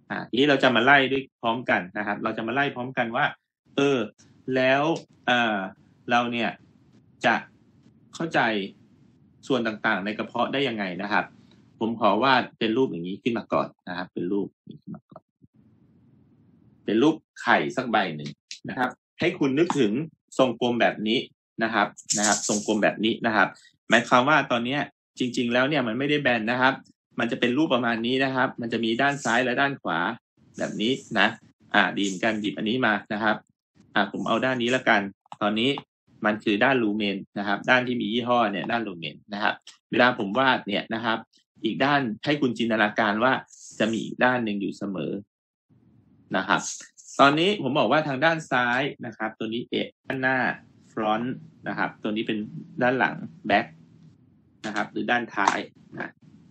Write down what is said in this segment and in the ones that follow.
ทีนี้เราจะมาไล่ด้วยพร้อมกันนะครับเราจะมาไล่พร้อมกันว่าแล้วเราเนี่ยจะเข้าใจส่วนต่างๆในกระเพาะได้ยังไงนะครับผมขอวาดเป็นรูปอย่างนี้ขึ้นมาก่อนนะครับเป็นรูปนี้ขึ้นมาก่อนเป็นรูปไข่สักใบหนึ่งนะครับให้คุณนึกถึงทรงกลมแบบนี้นะครับทรงกลมแบบนี้นะครับหมายความว่าตอนนี้จริงๆแล้วเนี่ยมันไม่ได้แบนนะครับมันจะเป็นรูปประมาณนี้นะครับมันจะมีด้านซ้ายและด้านขวาแบบนี้นะดีมกันหยิบอันนี้มานะครับผมเอาด้านนี้ละกันตอนนี้มันคือด้านลูเมนนะครับด้านที่มียี่ห้อเนี่ยด้านลูเมนนะครับเวลาผมวาดเนี่ยนะครับอีกด้านให้คุณจินตนาการว่าจะมีอีกด้านหนึ่งอยู่เสมอนะครับตอนนี้ผมบอกว่าทางด้านซ้ายนะครับตัวนี้ด้านหน้า front นะครับตัวนี้เป็นด้านหลัง back นะครับหรือด้านท้ายนะ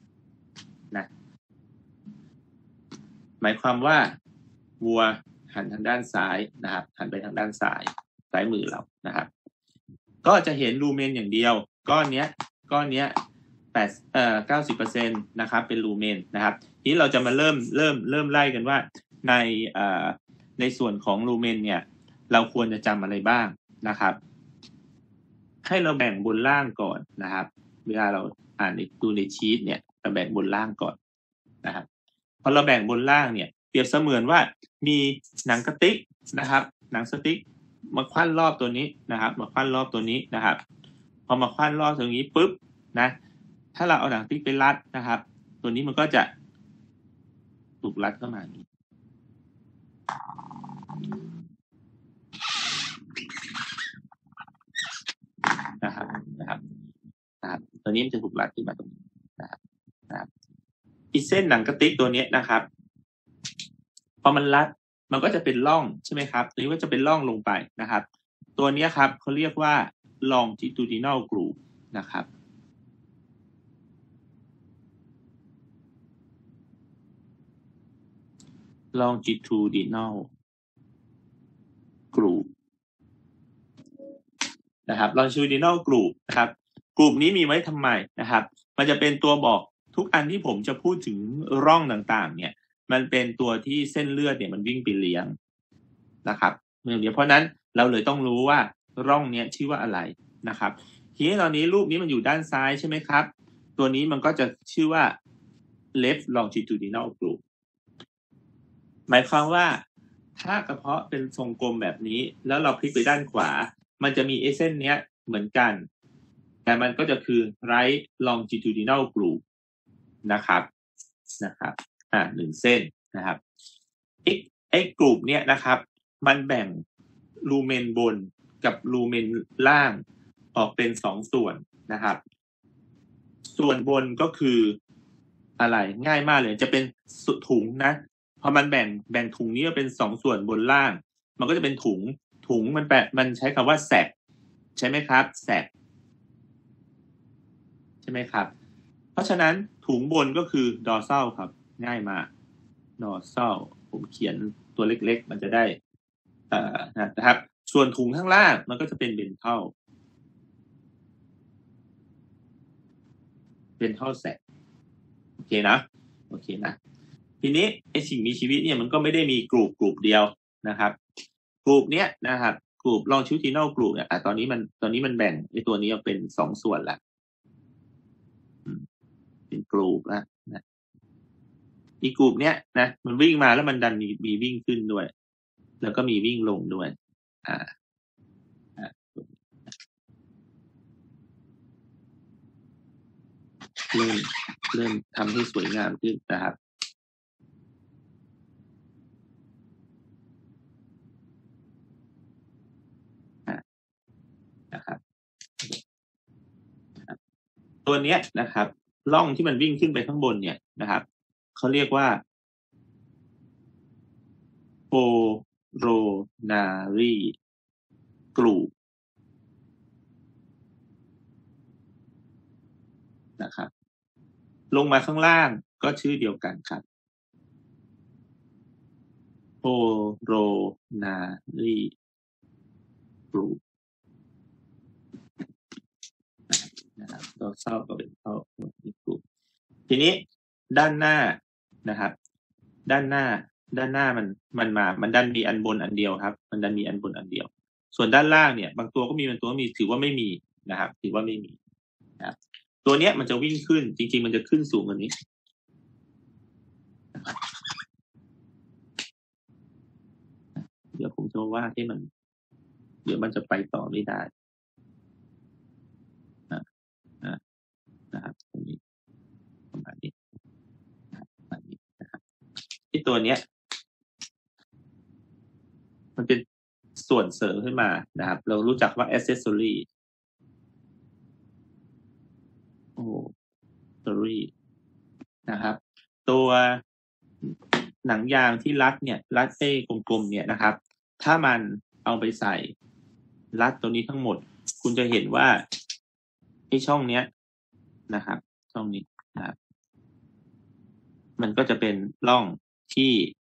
หมายความว่าวัวหันทางด้านซ้ายนะครับหันไปทางด้านซ้ายมือเรานะครับก็จะเห็นลูเมนอย่างเดียวก้อนเนี้ย90%นะครับเป็นลูเมนนะครับทีนี้เราจะมาเริ่มไล่กันว่าในส่วนของลูเมนเนี่ยเราควรจะจำอะไรบ้างนะครับให้เราแบ่งบนล่างก่อนนะครับเวลาเราดูในชีทเนี่ยเราแบ่งบนล่างก่อนนะครับพอเราแบ่งบนล่างเนี่ยเปรียบเสมือนว่ามีหนังกระติกนะครับหนังสติ๊กมาคว้านรอบตัวนี้นะครับมาคว้านรอบตัวนี้นะครับพอมาคว้านรอบตรงนี้ปุ๊บนะถ้าเราเอาหนังสติ๊กไปรัดนะครับตัวนี้มันก็จะถูกรัดเข้ามานี้นะครับตัวนี้มันจะถูกรัดขึ้นมาตรงนี้นะครับอีเส้นหนังกระติกตัวนี้นะครับพอมันรัดมันก็จะเป็นร่องใช่ไหมครับตัวนี้ก็จะเป็นร่องลงไปนะครับตัวนี้ครับเขาเรียกว่า longitudinal groove นะครับ longitudinal groove นะครับ longitudinal groove นะครับกลุ่มนี้มีไว้ทำไมนะครับมันจะเป็นตัวบอกทุกอันที่ผมจะพูดถึงร่องต่างๆเนี่ยมันเป็นตัวที่เส้นเลือดเนี่ยมันวิ่งไปเลี้ยงนะครับเพราะนั้นเราเลยต้องรู้ว่าร่องเนี้ยชื่อว่าอะไรนะครับทีนี้ตอนนี้รูปนี้มันอยู่ด้านซ้ายใช่ไหมครับตัวนี้มันก็จะชื่อว่า left longitudinal groove หมายความว่าถ้ากระเพาะเป็นทรงกลมแบบนี้แล้วเราพลิกไปด้านขวามันจะมีเส้นเนี้ยเหมือนกันแต่มันก็จะคือ right longitudinal groove นะครับหนึ่งเส้นนะครับไอ้กลุ่มเนี้ยนะครับมันแบ่งลูเมนบนกับลูเมนล่างออกเป็น2ส่วนนะครับส่วนบนก็คืออะไรง่ายมากเลยจะเป็นถุงนะพอมันแบ่งถุงนี้เป็น2ส่วนบนล่างมันก็จะเป็นถุงมันใช้คำว่าแซกใช่ไหมครับแซกใช่ไหมครับเพราะฉะนั้นถุงบนก็คือดอร์ซัลครับง่ายมากดอร์ซัลผมเขียนตัวเล็กๆมันจะได้นะครับส่วนถุงข้างล่างมันก็จะเป็นเบนทัลแซกโอเคนะทีนี้ไอสิ่งมีชีวิตเนี่ยมันก็ไม่ได้มีกลุ่มเดียวนะครับกลุ่มเนี้ยนะครับกลุ่มlongitudinal groupเนี่ยตอนนี้มันแบ่งไอตัวนี้ออกเป็น2ส่วนละเป็นกลุ่มแล้วนะอีกกลุ่มเนี้ยนะมันวิ่งมาแล้วมันดันมีวิ่งขึ้นด้วยแล้วก็มีวิ่งลงด้วยเริ่มทำให้สวยงามขึ้นนะครับตัวเนี้ยนะครับร่องที่มันวิ่งขึ้นไปข้างบนเนี่ยนะครับเขาเรียกว่า coronary groove นะครับลงมาข้างล่างก็ชื่อเดียวกันครับ coronary groove นะครับเราก็เป็นเข้ากลุ่มทีนี้ด้านหน้านะครับด้านหน้ามันดันมีอันบนอันเดียวครับ มันดันมีอันบนอันเดียว ส่วนด้านล่างเนี่ยบางตัวก็มีบางตัวมีถือว่าไม่มีนะครับถือว่าไม่มีนะครับตัวเนี้ยมันจะวิ่งขึ้นจริงๆมันจะขึ้นสูงกว่านี้เดี๋ยวผมจะว่าให้มันเดี๋ยวมันจะไปต่อไม่ได้นะครับตรงนี้ประมาณนี้ประมาณนี้นะครับที่ตัวเนี้ยมันเป็นส่วนเสริมขึ้นมานะครับเรารู้จักว่า accessory accessory นะครับตัวหนังยางที่รัดเนี่ยรัดเส้กลมๆเนี่ยนะครับถ้ามันเอาไปใส่รัดตัวนี้ทั้งหมดคุณจะเห็นว่าไอ้ช่องเนี้ยนะครับช่องนี้นะครับมันก็จะเป็นร่องที่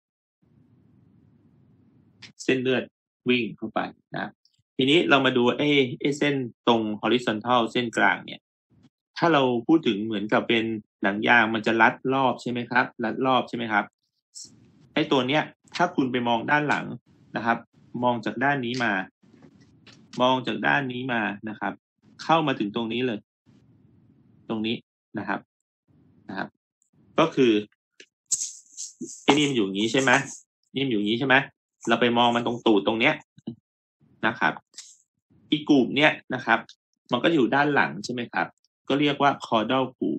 เส้นเลือดวิ่งเข้าไปนะทีนี้เรามาดูไอ้เส้นตรง horizontal เส้นกลางเนี่ยถ้าเราพูดถึงเหมือนกับเป็นหนังยางมันจะรัดรอบใช่ไหมครับรัดรอบใช่ไหมครับไอ้ตัวเนี้ยถ้าคุณไปมองด้านหลังนะครับมองจากด้านนี้มามองจากด้านนี้มานะครับเข้ามาถึงตรงนี้เลยตรงนี้นะครับก็คือไอ้นี่มันอยู่อย่างนี้ใช่ไหมนี่มันอยู่อย่างนี้ใช่ไหมเราไปมองมันตรงตูดตรงเนี้ยนะครับอีกลุ่มเนี้ยนะครับมันก็อยู่ด้านหลังใช่ไหมครับก็เรียกว่า caudal group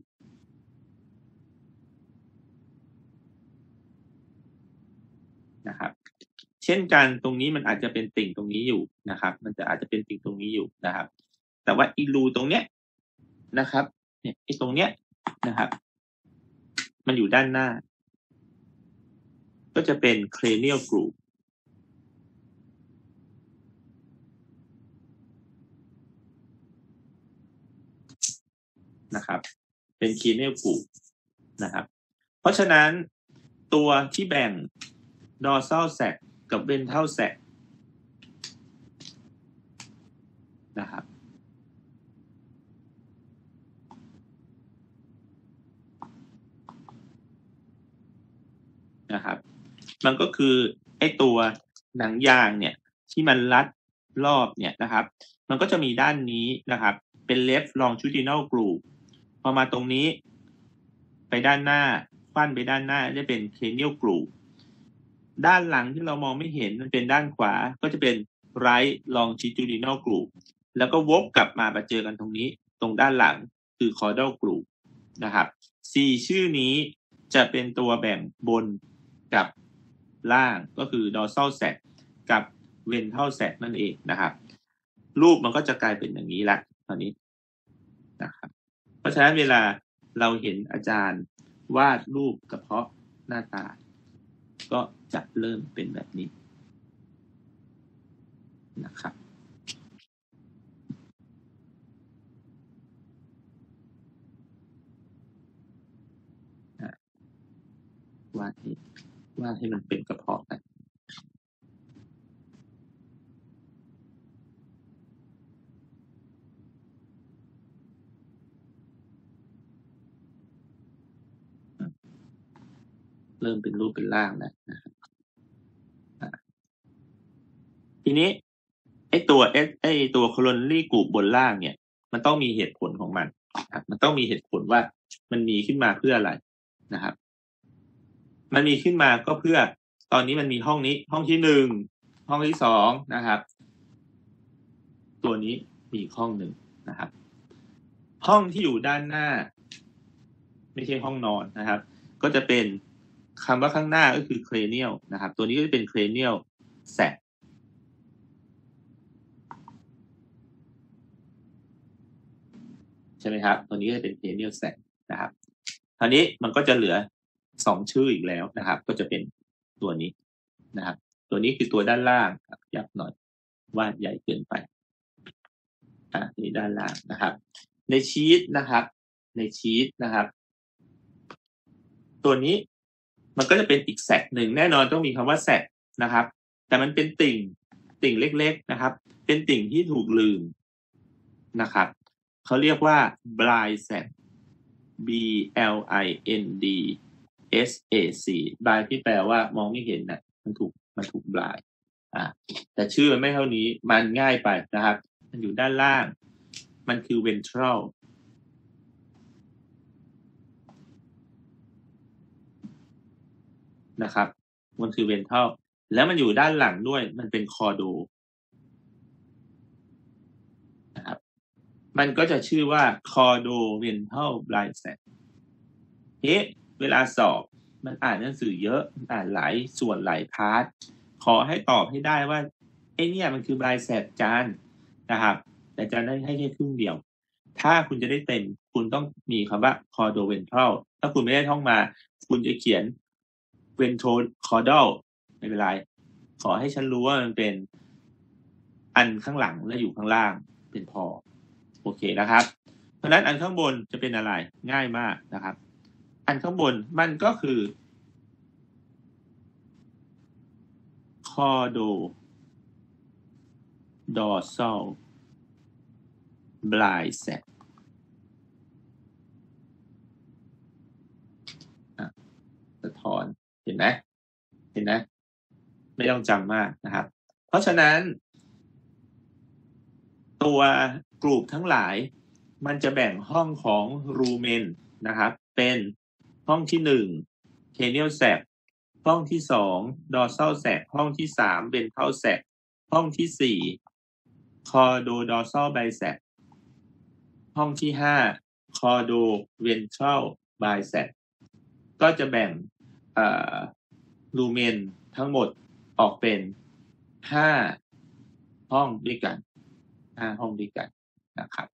นะครับเช่นกันตรงนี้มันอาจจะเป็นติ่งตรงนี้อยู่นะครับมันจะอาจจะเป็นติ่งตรงนี้อยู่นะครับแต่ว่าอีรูตรงเนี้ยนะครับเนี่ยไอ้ตรงเนี้ยนะครับมันอยู่ด้านหน้าก็จะเป็น cranial group นะครับเป็น cranial group นะครับเพราะฉะนั้นตัวที่แบ่ง dorsal sac กับ ventral sac นะครับมันก็คือไอ้ตัวหนังยางเนี่ยที่มันรัดรอบเนี่ยนะครับมันก็จะมีด้านนี้นะครับเป็น left longitudinal groove พอมาตรงนี้ไปด้านหน้าฟันไปด้านหน้าจะเป็น cranial groove ด้านหลังที่เรามองไม่เห็นมันเป็นด้านขวาก็จะเป็น right longitudinal groove แล้วก็วกกลับมาเจอกันตรงนี้ตรงด้านหลังคือ caudal groove นะครับ4ชื่อนี้จะเป็นตัวแบ่งบนกับล่างก็คือ dorsal sac กับ ventral sac นั่นเองนะครับรูปมันก็จะกลายเป็นอย่างนี้ละตอนนี้นะครับเพราะฉะนั้นเวลาเราเห็นอาจารย์วาดรูปกระเพาะหน้าตาก็จะเริ่มเป็นแบบนี้นะครับวาดให้มันเป็นกระเพาะกันเริ่มเป็นรูปเป็นร่างแล้วนะครับทีนี้ไอ้ตัวโคโลนีกรุ๊ปบนล่างเนี่ยมันต้องมีเหตุผลของมันมันต้องมีเหตุผลว่ามันมีขึ้นมาเพื่ออะไรนะครับมันมีขึ้นมาก็เพื่อตอนนี้มันมีห้องนี้ห้องที่1ห้องที่2นะครับตัวนี้มีห้องหนึ่งนะครับห้องที่อยู่ด้านหน้าไม่ใช่ห้องนอนนะครับก็จะเป็นคำว่าข้างหน้าก็คือ cranial นะครับตัวนี้ก็จะเป็น cranial sacใช่ไหมครับตัวนี้ก็จะเป็น cranial sac นะครับคราวนี้มันก็จะเหลือ2ชื่ออีกแล้วนะครับก็จะเป็นตัวนี้นะครับตัวนี้คือตัวด้านล่างยับหน่อยวาดใหญ่เกินไปนี่ด้านล่างนะครับในชีตนะครับตัวนี้มันก็จะเป็นอีกแซกหนึ่งแน่นอนต้องมีคำว่าแซกนะครับแต่มันเป็นติ่งเล็กๆนะครับเป็นติ่งที่ถูกลืมนะครับเขาเรียกว่า blind sac B L I N D SAC blind ที่แปลว่ามองไม่เห็นนะมันถูก blind แต่ชื่อมันไม่เท่านี้มันง่ายไปนะครับมันอยู่ด้านล่างมันคือ ventral นะครับมันคือ ventral แล้วมันอยู่ด้านหลังด้วยมันเป็น caudal นะครับมันก็จะชื่อว่า caudal ventral blind sac เวลาสอบมันอ่านหนังสือเยอะมันอ่านหลายส่วนหลายพาร์ทขอให้ตอบให้ได้ว่าไอ้เนี่ยมันคือ blind sac จานนะครับแต่จานได้ให้แค่ครึ่งเดียวถ้าคุณจะได้เต็มคุณต้องมีคำว่า caudal ventral ถ้าคุณไม่ได้ท่องมาคุณจะเขียน ventral caudal ไม่เป็นไรขอให้ฉันรู้ว่ามันเป็นอันข้างหลังและอยู่ข้างล่างเป็นพอโอเคนะครับเพราะฉะนั้นอันข้างบนจะเป็นอะไรง่ายมากนะครับอันข้างบนมันก็คือ caudal dorsal blind sac สะท้อนเห็นไหมไม่ต้องจำมากนะครับเพราะฉะนั้นตัวกลุ่มทั้งหลายมันจะแบ่งห้องของรูเมนนะครับเป็นห้องที่1 cranial sac ห้องที่2 dorsal sac ห้องที่3 ventral sac ห้องที่4 caudodorsal bisac ห้องที่5 caudoventral bisac ก็จะแบ่งรูเมนทั้งหมดออกเป็น5ห้องด้วยกัน5ห้องด้วยกันนะครับ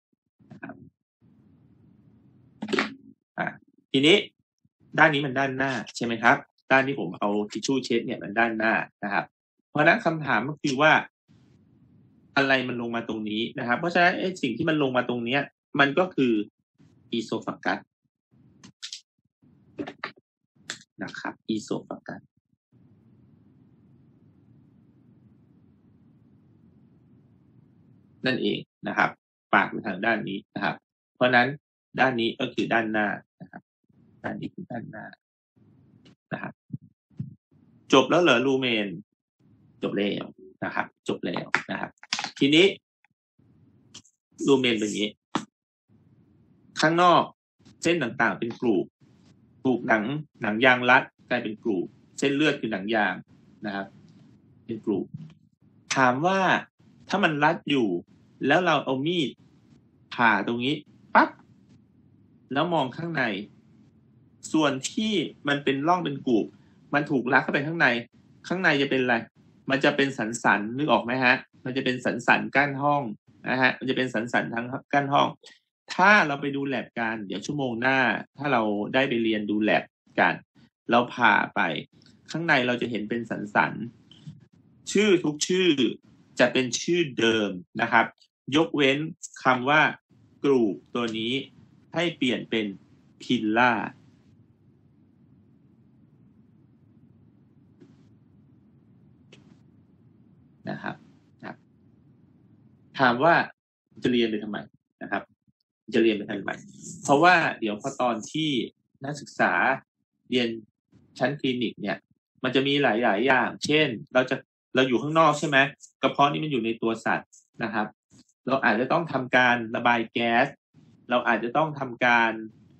ทีนี้ด้านนี้มันด้านหน้าใช่ไหมครับด้านที่ผมเอาทิชชู่เช็ดเนี่ยมันด้านหน้านะครับเพราะนั้นคำถามก็คือว่าอะไรมันลงมาตรงนี้นะครับเพราะฉะนั้นสิ่งที่มันลงมาตรงนี้มันก็คืออีโซฟากัสนะครับอีโซฟากัสนั่นเองนะครับปากอยู่ทางด้านนี้นะครับเพราะนั้นด้านนี้ก็คือด้านหน้านะครับด้านนี้คือด้านหน้านะครับจบแล้วเหรอรูเมนจบแล้วนะครับจบแล้วนะครับทีนี้รูเมนเป็นอย่างนี้ข้างนอกเส้นต่างๆเป็นกรูปหนังยางรัดกลายเป็นกรูปเส้นเลือดคือหนังยางนะครับเป็นกรูปถามว่าถ้ามันรัดอยู่แล้วเราเอามีดผ่าตรงนี้ปั๊บแล้วมองข้างในส่วนที่มันเป็นร่องเป็นกรูปมันถูกรัดเข้าไปข้างในจะเป็นอะไรมันจะเป็นสันนึกออกไหมฮะมันจะเป็นสันกั้นห้องนะฮะมันจะเป็นสันทั้งกั้นห้องถ้าเราไปดูแลบกันเดี๋ยวชั่วโมงหน้าถ้าเราได้ไปเรียนดูแลบกันเราผ่าไปข้างในเราจะเห็นเป็นสันชื่อทุกชื่อจะเป็นชื่อเดิมนะครับยกเว้นคำว่ากรูปตัวนี้ให้เปลี่ยนเป็นพิลล่านะครับถามว่าจะเรียนไปทำไมนะครับจะเรียนไปทำไมเพราะว่าเดี๋ยวพอตอนที่นักศึกษาเรียนชั้นคลินิกเนี่ยมันจะมีหลายอย่างเช่นเราอยู่ข้างนอกใช่ไหมกระเพาะนี่มันอยู่ในตัวสัตว์นะครับเราอาจจะต้องทำการระบายแก๊สเราอาจจะต้องทำการ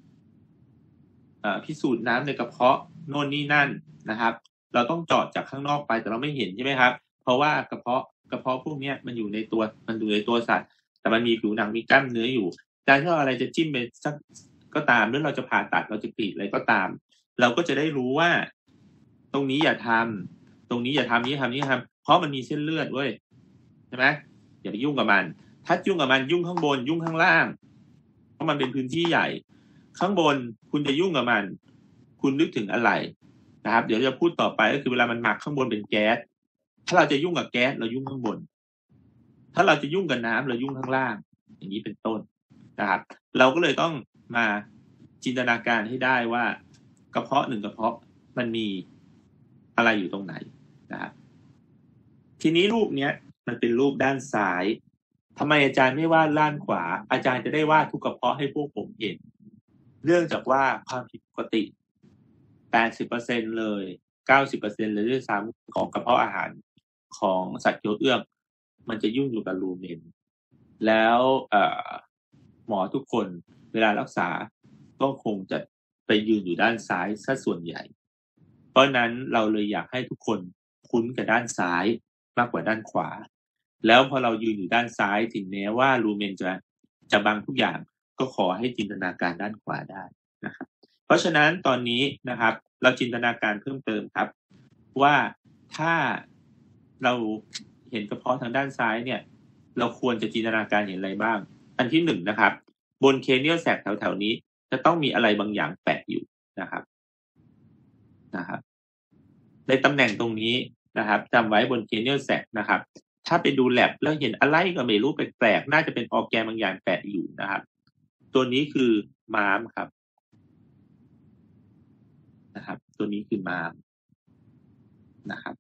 พิสูจน์น้ำในกระเพาะโน่นนี่นั่นนะครับเราต้องเจาะจากข้างนอกไปแต่เราไม่เห็นใช่ไหมครับเพราะว่ากระเพาะพวกนี้มันอยู่ในตัวสัตว์แต่มันมีผิวหนังมีกล้ามเนื้ออยู่การที่อะไรจะจิ้มไปสักก็ตามหรือเราจะผ่าตัดเราจะกรีดอะไรก็ตามเราก็จะได้รู้ว่าตรงนี้อย่าทำตรงนี้อย่าทำนี้ทำเพราะมันมีเส้นเลือดเว้ยใช่ไหมอย่าไปยุ่งกับมันถ้ายุ่งกับมันยุ่งข้างบนยุ่งข้างล่างเพราะมันเป็นพื้นที่ใหญ่ข้างบนคุณจะยุ่งกับมันคุณนึกถึงอะไรนะครับเดี๋ยวจะพูดต่อไปก็คือเวลามันหมักข้างบนเป็นแก๊สถ้าเราจะยุ่งกับแก๊สเรายุ่งข้างบนถ้าเราจะยุ่งกับน้ำเรายุ่งข้างล่างอย่างนี้เป็นต้นนะครับเราก็เลยต้องมาจินตนาการให้ได้ว่ากระเพาะ1กระเพาะมันมีอะไรอยู่ตรงไหนนะครับทีนี้รูปเนี้ยมันเป็นรูปด้านซ้ายทำไมอาจารย์ไม่วาดด้านขวาอาจารย์จะได้วาดทุกกระเพาะให้พวกผมเห็นเนื่องจากว่าความผิดปกติ 80%เลย 90%เลยด้วยซ้ำของกระเพาะอาหารของสัตว์เคี้ยวเอื้องมันจะยุ่งอยู่กับรูเมนแล้วหมอทุกคนเวลารักษาก็คงจะไปยืนอยู่ด้านซ้ายซะส่วนใหญ่เพราะนั้นเราเลยอยากให้ทุกคนคุ้นกับด้านซ้ายมากกว่าด้านขวาแล้วพอเรายืนอยู่ด้านซ้ายถึงแม้ว่ารูเมนจะบังทุกอย่างก็ขอให้จินตนาการด้านขวาได้นะครับเพราะฉะนั้นตอนนี้นะครับเราจินตนาการเพิ่มเติมครับว่าถ้าเราเห็นกระเพาะทางด้านซ้ายเนี่ยเราควรจะจินตนาการเห็นอะไรบ้างอันที่หนึ่งนะครับบนเคเนียลแซกแถวๆนี้จะต้องมีอะไรบางอย่างแปะอยู่นะครับในตำแหน่งตรงนี้นะครับจำไว้บนเคเนียลแซกนะครับถ้าไปดูแลบแล้วเห็นอะไรก็ไม่รู้แปลกๆน่าจะเป็นออร์แกนบางอย่างแปะอยู่นะครับตัวนี้คือม้ามครับตัวนี้คือม้ามนะครับ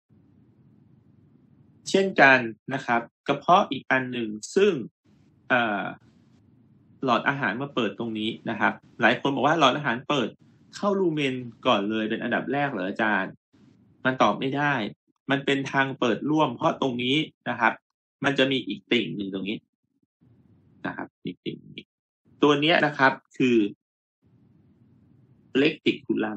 เช่นกันนะครับกระเพาะอีกอันหนึ่งซึ่งหลอดอาหารมาเปิดตรงนี้นะครับหลายคนบอกว่าหลอดอาหารเปิดเข้ารูเมนก่อนเลยเป็นอันดับแรกเหรออาจารย์มันตอบไม่ได้มันเป็นทางเปิดร่วมเพราะตรงนี้นะครับมันจะมีอีกติ่งหนึ่งตรงนี้นะครับอีกติ่งนี้ตัวนี้นะครับคือเลติคูลัม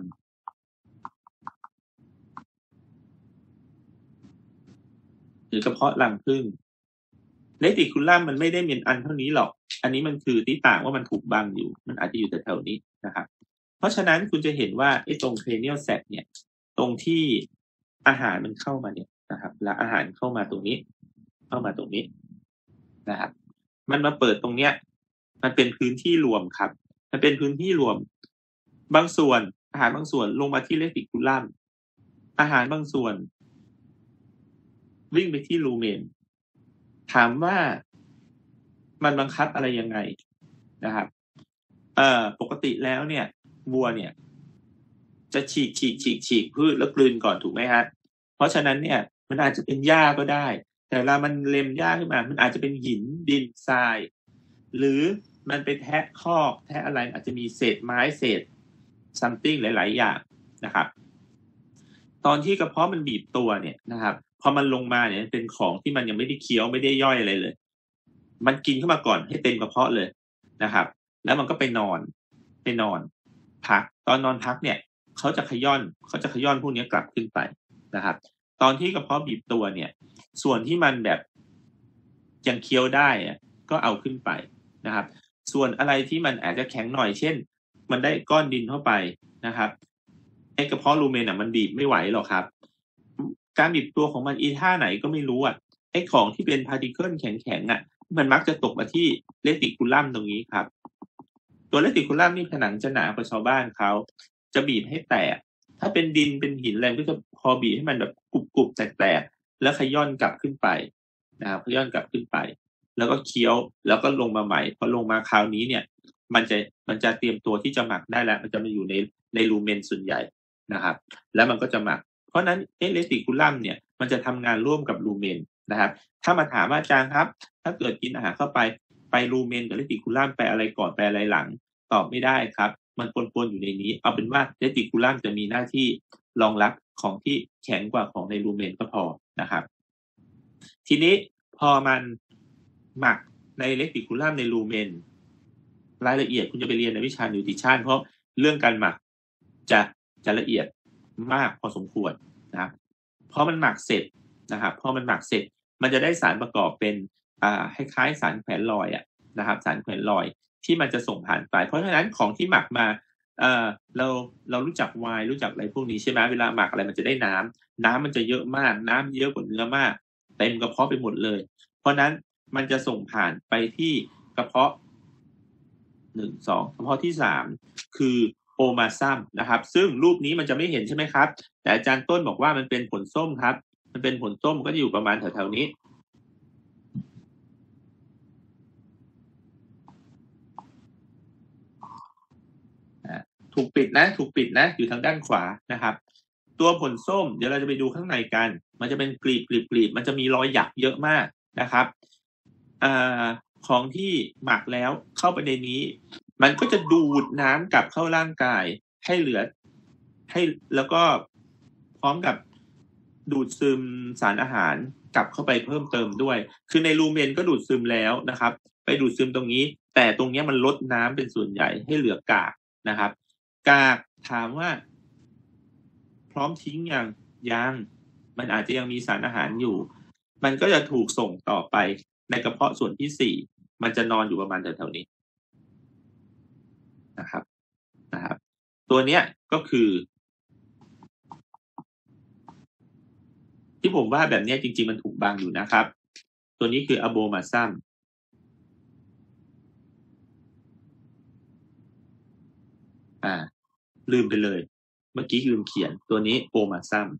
หรือกระเพาะรังผึ้งเลติคูลัมมันไม่ได้เป็นอันเท่านี้หรอกอันนี้มันคือที่ต่างว่ามันถูกบังอยู่มันอาจจะอยู่แถวๆนี้นะครับเพราะฉะนั้นคุณจะเห็นว่าไอ้ตรงเครเนียลแซกเนี่ยตรงที่อาหารมันเข้ามาเนี่ยนะครับแล้วอาหารเข้ามาตรงนี้นะครับมันมาเปิดตรงเนี้ยมันเป็นพื้นที่รวมครับมันเป็นพื้นที่รวมบางส่วนอาหารบางส่วนลงมาที่เลติคูลัมอาหารบางส่วนวิ่งไปที่รูเมนถามว่ามันบังคับอะไรยังไงนะครับปกติแล้วเนี่ยวัวเนี่ยจะฉีกพืชแล้วกลืนก่อนถูกไหมฮะเพราะฉะนั้นเนี่ยมันอาจจะเป็นหญ้าก็ได้แต่เวลามันเล็มหญ้าขึ้นมามันอาจจะเป็นหินดินทรายหรือมันไปแทะคอกแทะอะไรอาจจะมีเศษไม้เศษ something หลายๆอย่างนะครับตอนที่กระเพาะมันบีบตัวเนี่ยนะครับพอมันลงมาเนี่ยเป็นของที่มันยังไม่ได้เคี้ยวไม่ได้ย่อยอะไรเลยมันกินเข้ามาก่อนให้เต็มกระเพาะเลยนะครับแล้วมันก็ไปนอนพักตอนนอนพักเนี่ยเขาจะขย้อนพวกนี้กลับขึ้นไปนะครับตอนที่กระเพาะบีบตัวเนี่ยส่วนที่มันแบบยังเคี้ยวได้ก็เอาขึ้นไปนะครับส่วนอะไรที่มันอาจจะแข็งหน่อยเช่นมันได้ก้อนดินเข้าไปนะครับไอ้กระเพาะรูเมนมันบีบไม่ไหวหรอกครับการบีบตัวของมันอีท่าไหนก็ไม่รู้ไอ้ของที่เป็นพาร์ติเคิลแข็งมันมักจะตกมาที่เลติคูลัมตรงนี้ครับตัวเลติคูลัมนี่ผนังจะหนากว่าชาวบ้านเขาจะบีบให้แตกถ้าเป็นดินเป็นหินอะไรก็จะพอบีบให้มันแบบกรุบๆแตกๆแล้วขย้อนกลับขึ้นไปนะครับขย้อนกลับขึ้นไปแล้วก็เคี้ยวแล้วก็ลงมาใหม่พอลงมาคราวนี้เนี่ยมันจะเตรียมตัวที่จะหมักได้แล้วมันจะมาอยู่ในรูเมนส่วนใหญ่นะครับแล้วมันก็จะหมักเพราะนั้นเลติคูลัมเนี่ยมันจะทำงานร่วมกับรูเมนนะครับถ้ามาถามอาจารย์ครับถ้าเกิดกินอาหารเข้าไปรูเมนกับเลติคูลัมไปอะไรก่อนไปอะไรหลังตอบไม่ได้ครับมันปนอยู่ในนี้เอาเป็นว่าเลติคูลัมจะมีหน้าที่รองรับของที่แข็งกว่าของในรูเมนก็พอนะครับทีนี้พอมันหมักในเลติคูลัมในรูเมนรายละเอียดคุณจะไปเรียนในวิชานิวทริชั่นเพราะเรื่องการหมักจะละเอียดมากพอสมควรนะครับพอมันหมักเสร็จนะครับพอมันหมักเสร็จมันจะได้สารประกอบเป็นคล้ายๆสารแขวนลอยนะครับสารแขวนลอยที่มันจะส่งผ่านไปเพราะฉะนั้นของที่หมักมาเรารู้จักไวน์รู้จักอะไรพวกนี้ใช่ไหมเวลาหมักอะไรมันจะได้น้ำมันจะเยอะมากน้ำเยอะกว่าเนื้อมากเต็มกระเพาะไปหมดเลยเพราะนั้นมันจะส่งผ่านไปที่กระเพาะ1 2กระเพาะที่3คือโอมาซัมนะครับซึ่งรูปนี้มันจะไม่เห็นใช่ไหมครับแต่อาจารย์ต้นบอกว่ามันเป็นผลส้มครับมันเป็นผลส้มก็จะอยู่ประมาณแถวๆนี้ถูกปิดนะอยู่ทางด้านขวานะครับตัวผลส้มเดี๋ยวเราจะไปดูข้างในกันมันจะเป็นกลีบมันจะมีรอยหยักเยอะมากนะครับของที่หมักแล้วเข้าไปในนี้มันก็จะดูดน้ำกลับเข้าร่างกายให้เหลือให้แล้วก็พร้อมกับดูดซึมสารอาหารกลับเข้าไปเพิ่มเติมด้วยคือในลูเมนก็ดูดซึมแล้วนะครับไปดูดซึมตรงนี้แต่ตรงนี้มันลดน้ำเป็นส่วนใหญ่ให้เหลือกากนะครับกากถามว่าพร้อมทิ้งยังมันอาจจะยังมีสารอาหารอยู่มันก็จะถูกส่งต่อไปในกระเพาะส่วนที่สี่มันจะนอนอยู่ประมาณแถวๆนี้นะครับตัวเนี้ยก็คือที่ผมว่าแบบนี้จริงๆมันถูกบังอยู่นะครับตัวนี้คืออะโบมาซัมลืมไปเลยเมื่อกี้ลืมเขียนตัวนี้โอมาซัม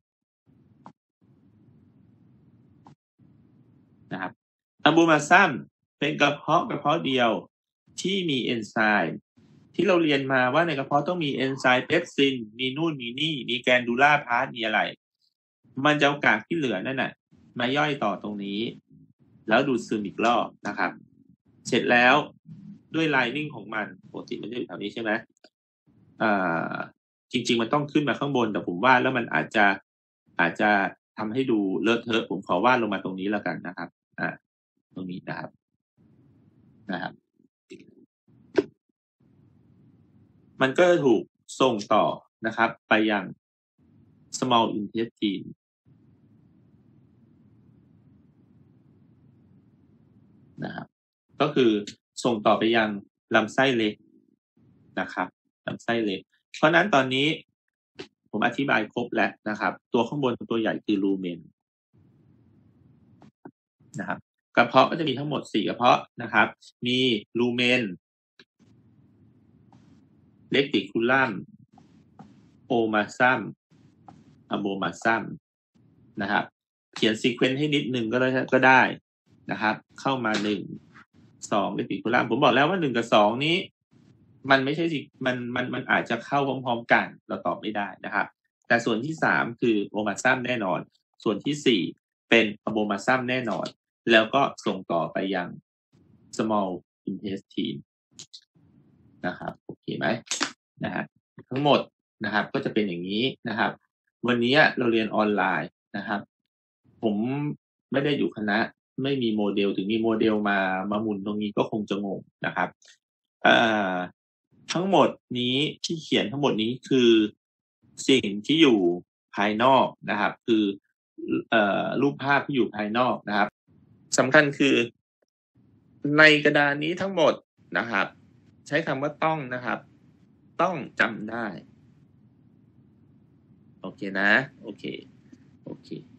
นะครับอะโบมาซัมเป็นกระเพาะเดียวที่มีเอนไซม์ที่เราเรียนมาว่าในกระเพาะต้องมีเอนไซม์เปปซินมีนู่นมีนี่มีแกนดูล่าพาร์ทมีอะไรมันจะเอากากที่เหลือนั่นน่ะมาย่อยต่อตรงนี้แล้วดูดซึมอีกรอบนะครับเสร็จแล้วด้วยไลนิ่งของมันปกติมันจะอยู่แถวนี้ใช่ไหมจริงๆมันต้องขึ้นมาข้างบนแต่ผมว่าแล้วมันอาจจะทำให้ดูเลอะเทอะผมขอวาดลงมาตรงนี้แล้วกันนะครับตรงนี้นะครับมันก็จะถูกส่งต่อนะครับไปยัง small intestine นะครับก็คือส่งต่อไปยังลำไส้เล็กนะครับลำไส้เล็กเพราะนั้นตอนนี้ผมอธิบายครบแล้วนะครับตัวข้างบนตัวใหญ่คือลูเมนนะครับกระเพาะก็จะมีทั้งหมด4กระเพาะนะครับมีลูเมนเลกติคูลัมโอมาซัมอะโบมาซัมนะครับเขียนซีเควนซ์ให้นิดนึงก็ได้นะครับเข้ามา1 2เลกติคูลัมผมบอกแล้วว่า1กับ2นี้มันไม่ใช่สิมันอาจจะเข้าพร้อมๆกันเราตอบไม่ได้นะครับแต่ส่วนที่3คือโอมาซัมแน่นอนส่วนที่4เป็นอะโบมาซัมแน่นอนแล้วก็ส่งต่อไปยัง small intestine นะครับโอเคไหมนะฮะทั้งหมดนะครับก็จะเป็นอย่างนี้นะครับวันนี้เราเรียนออนไลน์นะครับผมไม่ได้อยู่คณะไม่มีโมเดลถึงมีโมเดลมาหมุนตรงนี้ก็คงจะงงนะครับทั้งหมดนี้ที่เขียนทั้งหมดนี้คือสิ่งที่อยู่ภายนอกนะครับคือรูปภาพที่อยู่ภายนอกนะครับสำคัญคือในกระดานนี้ทั้งหมดนะครับใช้คำว่าต้องนะครับต้องจำได้โอเคนะโอเค